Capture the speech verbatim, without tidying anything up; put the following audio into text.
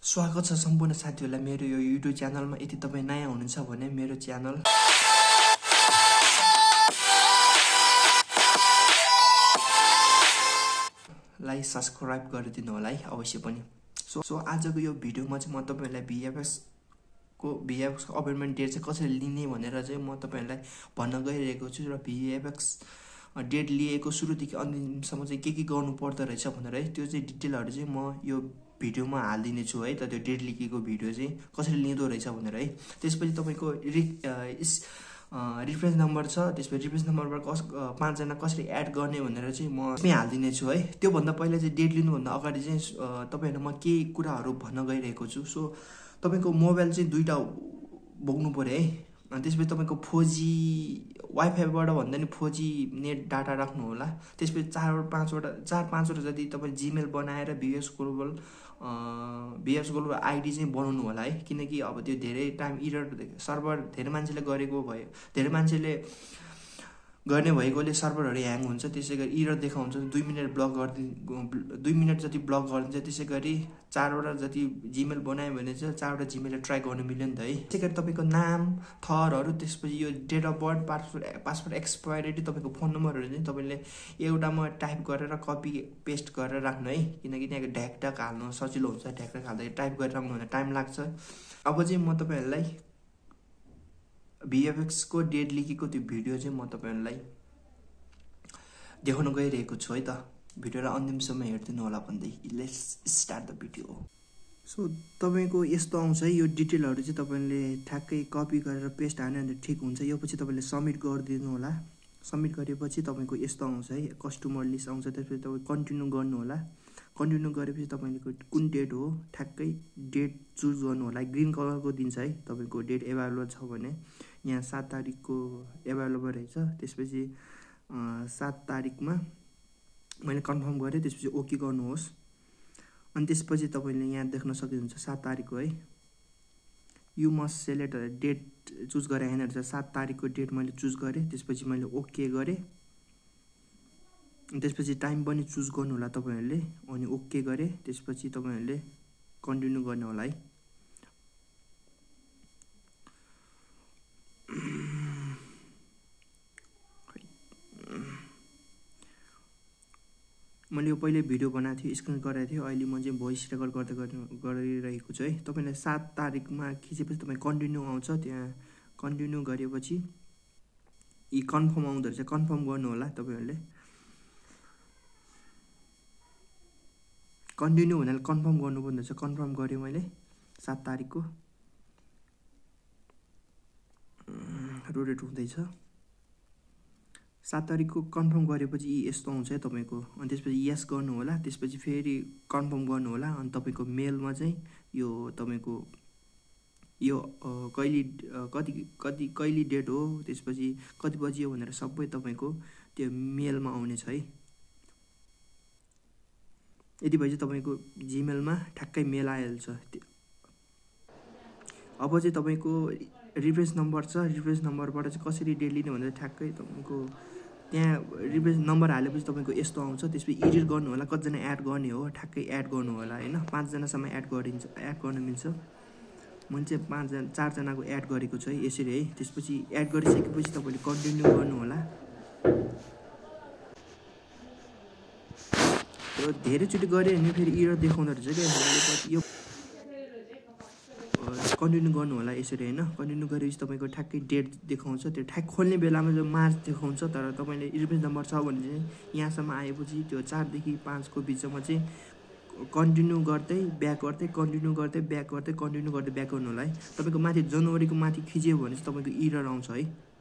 स्वागत छ सम्पूर्ण साथीहरुलाई मेरो यो युट्युब च्यानलमा। यदि तपाई नयाँ हुनुहुन्छ भने मेरो च्यानल लाई सब्स्क्राइब गरिदिनु होला है अवश्य पनि। सो सो आजको यो भिडियोमा चाहिँ म तपाईहरुलाई भिएफएक्स को भिएफएक्स को अपॉइंटमेन्ट डेट चाहिँ कसरी लिने भनेर चाहिँ म तपाईहरुलाई भन्न गइरहेको छु र भिएफएक्स डेट लिएको सुरुदेखि अन्तिमसम्म चाहिँ के के गर्नु पर्दो रहेछ भनेर है त्यो चाहिँ डिटेलहरु चाहिँ म यो भिडियोमा हाल्दिने छु है। त त्यो डेट लिएको भिडियो चाहिँ कसरी लिँदो रहेछ भनेर है। त्यसपछि तपाईको रिफरेन्स नम्बर छ, त्यसपछि रिफरेन्स नम्बरबाट कस पाँच जना कसरी एड गर्ने भनेर चाहिँ म यसमै हाल्दिने छु है। त्यो भन्दा पहिला चाहिँ डेट लिनु भन्दा अगाडि चाहिँ तपाईहरुलाई म के कुराहरु भन्न गइरहेको छु। सो तपाईको मोबाइल चाहिँ दुईटा बोक्नु पर्यो है। अनि त्यसपछि तपाईको फोर जी वाइफाई बाट भन्दा नि फोर जी नेट डाटा राख्नु होला। त्यसपछि चार पाँच वटा चार पाँच वटा जति तपाईले जीमेल बनाएर VS global VS global ID चाहिँ बनाउनु होला है। किनकि अब त्यो धेरै टाइम इरर सर्भर धेरै मान्छेले गरेको भयो, धेरै मान्छेले गर्ने भएकोले सर्भरहरु ह्याङ हुन्छ, त्यसैगरी इरर देखाउँछ। दुई मिनेट ब्लक गर्दि दुई मिनेट जति ब्लक गरिदिन्छ। त्यसैगरी चारवटा जति जीमेल बनायो भने चाहिँ चारवटा जीमेल ट्राई गर्न मिल्यो नि त है। त्यसैगरी तपाईको नाम थरहरु, त्यसपछि यो date of birth, passport passport expiry, तपाईको फोन नम्बरहरु चाहिँ तपाईले एउटामा टाइप गरेर कपी पेस्ट गरेर राख्नु है। किनकि त्यहाँको ढ्याकढ्याक हाल्नु सजिलो हुन्छ, ढ्याकढ्याक हाल्दै टाइप गरेर राख्नु भने टाइम लाग्छ। अब चाहिँ म तपाईहरुलाई भिएफएक्स को डेट लिखेको त्यो भिडियो चाहिँ म तपाईहरुलाई देखाउन गइरहेको छु है त। भिडियोलाई अन्तिमसम्म हेर्दिनु होला भन्दै let's start the video. So तपाईको यस्तो आउँछ है। यो डिटेलहरु चाहिँ तपाईले ठ्याक्कै कपी गरेर पेस्ट हाल्नु भने ठीक हुन्छ। यो पछि तपाईले सबमिट गरिदिनु होला। सबमिट गरेपछि तपाईको यस्तो आउँछ है, कस्टमर लिस्ट आउँछ। त्यसपछि तपाई कन्टिन्यु गर्नु होला। कन्टिन्यु गरेपछि तपाईको कुन डेट हो ठ्याक्कै डेट चुज गर्नु होला। ग्रीन कलरको दिन्छ है तपाईको डेट एभाइलेबल छ भने। यहाँ सात तारिखको एभाइलेबल रहेछ। त्यसपछि सात तारिखमा मैले कन्फर्म गरे। त्यसपछि ओके गर्नुहोस्। अनि त्यसपछि तपाईले यहाँ देख्न सक्नुहुन्छ सात तारिखको है। You must select date choose गरे हैन रहेछ। सात तारिखको डेट मैले चुज गरे। त्यसपछि मैले ओके गरे। त्यसपछि टाइम पनि चुज गर्नु होला तपाईहरुले। अनि ओके गरे। त्यसपछि तपाईहरुले कन्टिन्यु गर्नु होला है। मैले यो पहिले भिडियो बनाएको थिएँ, स्क्रिन गरेको थिएँ। अहिले म चाहिँ भोइस रेकर्ड गर्दै गरिरहेको छु है। तपाईले सात तारिखमा खिचेपछि तपाई कन्टिन्यु आउँछ। त्यहाँ कन्टिन्यु गरेपछि यी कन्फर्म आउँदो रहेछ। कन्फर्म गर्नु होला तपाईहरुले। कन्टिन्यु भनेर कन्फर्म गर्नुपर्ने रहेछ। कन्फर्म गरे मैले सात तारिखको। रोटेट हुँदैछ। सात तारिखको कन्फर्म गरेपछि यस्तो आउँछ है तपाईको। अनि त्यसपछि यस गर्नु होला। त्यसपछि फेरि कन्फर्म गर्नु होला। अनि तपाईको मेलमा चाहिँ यो तपाईको यो कहिले कति कति कहिले डेट हो, त्यसपछि कति बजे हो भनेर सबै तपाईको त्यो मेलमा आउने छ है। यदि भए चाहिँ तपाईको जीमेलमा ठ्याक्कै मेल आइहाल्छ। अब चाहिँ तपाईको रिफरेन्स नम्बर छ। रिफरेन्स नम्बरबाट चाहिँ कसरी डेट लिने भनेर ठ्याक्कै तपाईको त्यहाँ रिफरेन्स नम्बर हालेपछि तपाईको यस्तो आउँछ। त्यसपछि एडिट गर्नु होला। कतिजना एड गर्ने हो ठ्याक्कै एड गर्नु होला हैन। पाँच जनासम्म एड गरिन्छ, एड गर्न मिल्छ। मैले चाहिँ पाँच जना चार जनाको एड गरेको छु है यसरी है। त्यसपछि एड गरिसकेपछि तपाईले कन्टिन्यु गर्नु होला। यो धेरै चोटी गरे भने फेरि एरर देखाउँदो रहेछ के। यो कन्टिन्यु गर्नु होला यसरी हैन। कन्टिन्यु गरेपछि तपाईको ठ्याक्कै डेट देखाउँछ। त्यो ठ्याक खोल्ने बेलामा जो मार्च देखाउँछ। तर तपाईले रिफरेन्स नम्बर छ भने चाहिँ यहाँसम्म आएपछि त्यो चार देखि पाँच को बीचमा चाहिँ कन्टिन्यु गर्दै ब्याक गर्दै कन्टिन्यु गर्दै ब्याक गर्दै कन्टिन्यु गर्दै ब्याक गर्नु होला है। तपाईको माथि जनवरीको माथि खिच्यो भने चाहिँ तपाईको एरर आउँछ है।